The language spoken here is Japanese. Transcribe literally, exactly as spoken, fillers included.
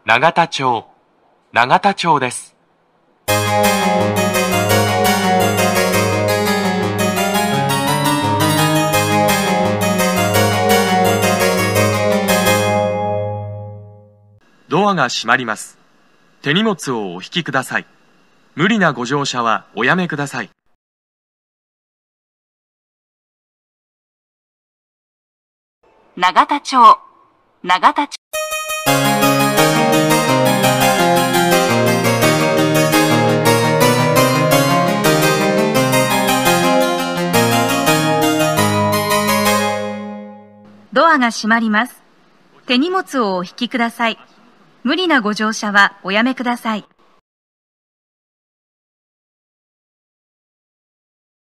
永田町、永田町です。ドアが閉まります。手荷物をお引きください。無理なご乗車はおやめください。 永田町、永田町。ドアが閉まります。手荷物をお引きください。無理なご乗車はおやめください。